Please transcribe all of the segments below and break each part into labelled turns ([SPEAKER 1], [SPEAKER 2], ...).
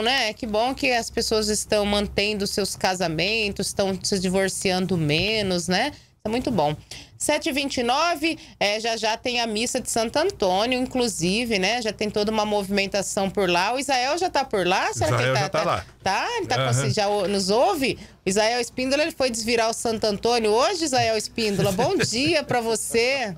[SPEAKER 1] bom, né? Que bom que as pessoas estão mantendo seus casamentos, estão se divorciando menos, né? É muito bom. 7h29, já tem a missa de Santo Antônio, inclusive, né? Já tem toda uma movimentação por lá. O Isael já tá por lá? Será
[SPEAKER 2] Israel
[SPEAKER 1] que
[SPEAKER 2] já tá lá.
[SPEAKER 1] Tá? Ele tá já nos ouve? O Isael Espíndola, ele foi desvirar o Santo Antônio hoje, Isael Espíndola. Bom dia pra você.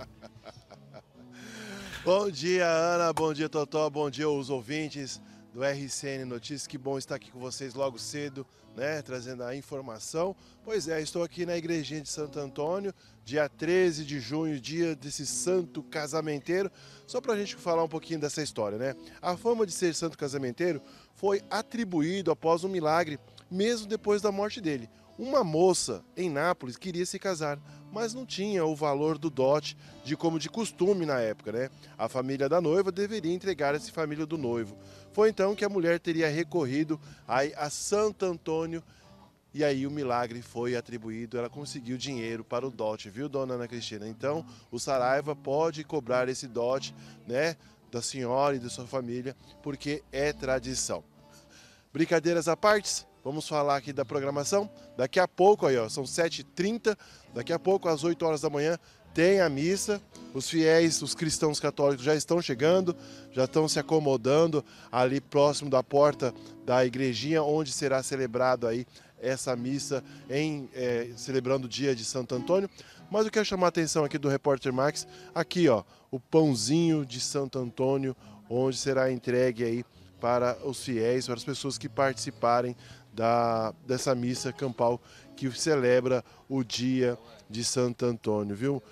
[SPEAKER 3] Bom dia, Ana. Bom dia, Totó. Bom dia aos ouvintes do RCN Notícias. Que bom estar aqui com vocês logo cedo, né? Trazendo a informação. Pois é, estou aqui na igrejinha de Santo Antônio, dia 13 de junho, dia desse santo casamenteiro. Só para a gente falar um pouquinho dessa história, né? A fama de ser santo casamenteiro foi atribuído após um milagre, mesmo depois da morte dele. Uma moça em Nápoles queria se casar, mas não tinha o valor do dote como de costume na época, né? A família da noiva deveria entregar essa família do noivo. Foi então que a mulher teria recorrido a Santo Antônio e aí o milagre foi atribuído, ela conseguiu dinheiro para o dote, viu, dona Ana Cristina? Então, o Saraiva pode cobrar esse dote, né, da senhora e da sua família, porque é tradição. Brincadeiras à parte, vamos falar aqui da programação. Daqui a pouco, aí, ó, são 7h30, daqui a pouco, às 8 horas da manhã, tem a missa. Os fiéis, os cristãos católicos já estão chegando, já estão se acomodando ali próximo da porta da igrejinha, onde será celebrado aí essa missa, celebrando o dia de Santo Antônio. Mas eu quero chamar a atenção aqui do repórter Max, aqui ó, o pãozinho de Santo Antônio, onde será entregue aí para os fiéis, para as pessoas que participarem dessa missa campal que celebra o dia de Santo Antônio, viu?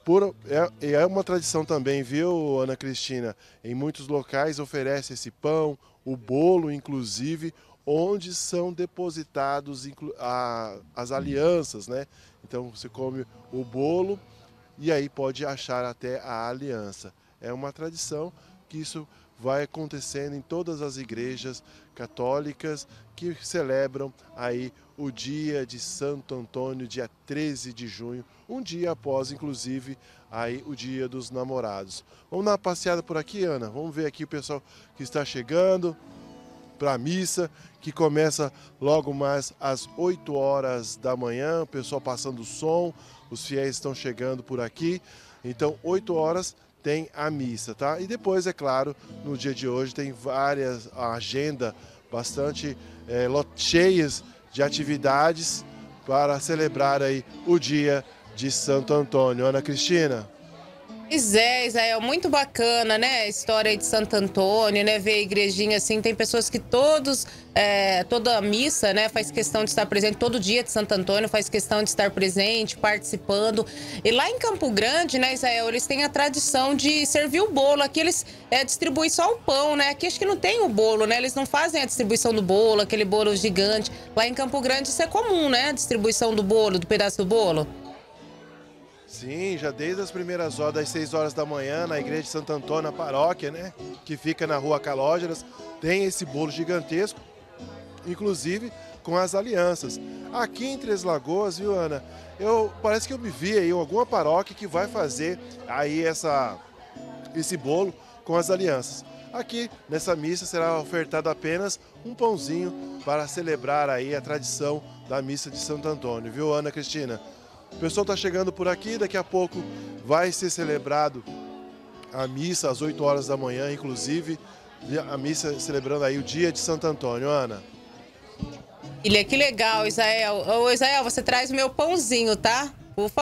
[SPEAKER 3] É uma tradição também, viu, Ana Cristina? Em muitos locais oferece esse pão, o bolo, inclusive, onde são depositados as alianças, né? Então você come o bolo e aí pode achar até a aliança. É uma tradição que isso vai acontecendo em todas as igrejas católicas que celebram aí o dia de Santo Antônio, dia 13 de junho, um dia após, inclusive, aí o dia dos namorados. Vamos dar uma passeada por aqui, Ana? Vamos ver aqui o pessoal que está chegando para a missa, que começa logo mais às 8 horas da manhã, o pessoal passando o som, os fiéis estão chegando por aqui, então 8 horas tem a missa, tá? E depois, é claro, no dia de hoje tem a agenda bastante cheias de atividades para celebrar aí o dia de Santo Antônio. Ana Cristina?
[SPEAKER 1] Pois é, Isael, muito bacana, né? A história aí de Santo Antônio, né? Ver a igrejinha assim, tem pessoas que toda missa, né? Faz questão de estar presente, todo dia de Santo Antônio faz questão de estar presente, participando. E lá em Campo Grande, né, Isael, eles têm a tradição de servir o bolo. Aqui eles distribuem só o pão, né? Aqui acho que não tem o bolo, né? Eles não fazem a distribuição do bolo, aquele bolo gigante. Lá em Campo Grande isso é comum, né? A distribuição do bolo, do pedaço do bolo.
[SPEAKER 3] Sim, já desde as primeiras horas, das 6 horas da manhã, na igreja de Santo Antônio, a paróquia, né, que fica na rua Calógeras, tem esse bolo gigantesco, inclusive com as alianças. Aqui em Três Lagoas, viu, Ana, parece que eu me vi aí em alguma paróquia que vai fazer aí esse bolo com as alianças. Aqui, nessa missa, será ofertado apenas um pãozinho para celebrar aí a tradição da missa de Santo Antônio, viu, Ana Cristina? O pessoal está chegando por aqui, daqui a pouco vai ser celebrado a missa às 8 horas da manhã, inclusive a missa celebrando aí o dia de Santo Antônio, Ana.
[SPEAKER 1] Que legal, Isael. Ô, Isael, você traz o meu pãozinho, tá? Por favor.